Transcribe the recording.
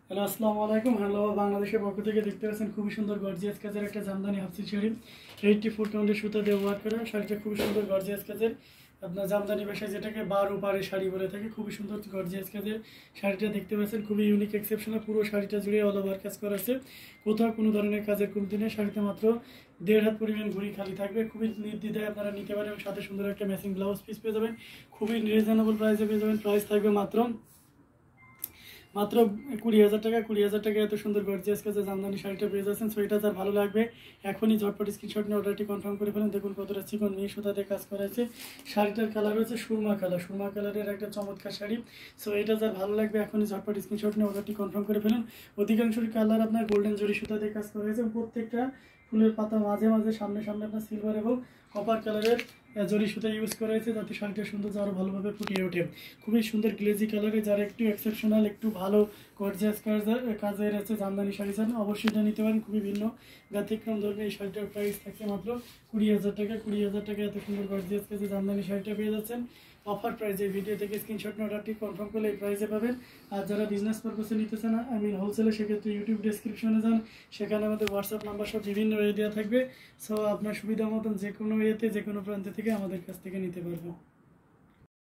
Hello, আসসালামু আলাইকুম। Hello, বাংলাদেশের পক্ষ থেকে দেখতে পাচ্ছেন খুবই সুন্দর গর্জিয়াস কাজের একটা জামদানি হাফ সিল্ক শাড়ি 84 কাউন্টের সুতা দিয়ে ওয়ার্ক করা। শাড়িটা খুবই সুন্দর গর্জিয়াস কাজের, আপনার জামদানি ভাষায় যেটাকে বার পাড়ে শাড়ি বলে থাকে। খুবই সুন্দর গর্জিয়াস কাজের শাড়িটা দেখতে পাচ্ছেন, খুবই ইউনিক এক্সেপশনাল। পুরো শাড়িটা জুড়ে অল ওভার কাজ করা আছে, কোথাও কোনো ধরনের কাজের কমতি নেই। শাড়িতে মাত্র 1.5 হাত পরিমাণ ঘুড়ি খালি থাকবে। খুবই নির্দ্বিধায় আপনারা নিতে পারেন এবং সাথে সুন্দর একটা ম্যাচিং ব্লাউজ পিস পেয়ে যাবেন। খুবই রিজনেবল প্রাইসে পেয়ে যাবেন। প্রাইস থাকবে মাত্র মাত্র 20,000 টাকা। 20,000 টাকা এত সুন্দর গর্জিয়াস কাজে জামদানি শাড়িটা পেয়ে যাচ্ছেন। সো এটা যার ভালো লাগবে এখনই ঝটপট স্ক্রিনশট নিয়ে অর্ডারটি কনফার্ম করে ফেলেন। দেখুন কতটা চিকন নিয়ে সুতাতে কাজ করা আছে। শাড়িটার কালার হচ্ছে সুরমা কালার, সুরমা কালারের একটা চমৎকার শাড়ি। সো এটা যার ভালো লাগবে এখনই ঝটপট স্ক্রিনশট নিয়ে অর্ডারটি কনফার্ম করে ফেলুন। অধিকাংশ কালার আপনার গোল্ডেন জরি সুতাতে কাজ করা হয়েছে। প্রত্যেকটা ফুলের পাতা মাঝে মাঝে সামনে সামনে আপনার সিলভার এবং কপার কালারের জরি সুতা ইউজ করা হয়েছে, যাতে শাড়িটার সৌন্দর্য আরও ভালোভাবে ফুটিয়ে ওঠে। খুবই সুন্দর গ্লেজি কালারে, যারা একটু এক্সেপশনাল একটু ভালো গর্জিয়াস কাজের আছে জামদানি শাড়ি চান, অবশ্যই এটা নিতে পারেন। খুবই ভিন্ন ব্যতিক্রম ধরনের এই শাড়িটার প্রাইস থাকছে মাত্র 20,000 টাকা। 20,000 টাকা এত সুন্দর গর্জিয়াস কাজে জামদানি শাড়িটা পেয়ে যাচ্ছেন অফার প্রাইসে। ভিডিও থেকে স্ক্রিনশট নিয়ে অর্ডারটি কনফার্ম করলে এই প্রাইসে পাবেন। আর যারা বিজনেস পারপাসে নিতে চান, হোলসেলে, সেক্ষেত্রে ইউটিউব ডেসক্রিপশনে যান, সেখানে আমাদের হোয়াটসঅ্যাপ নাম্বার সব বিভিন্ন ওয়ে দেওয়া থাকবে। সো আপনার সুবিধা মতন যে কোনো ওয়েতে যে কোনো প্রান্ত থেকে আমাদের কাছ থেকে নিতে পারবেন।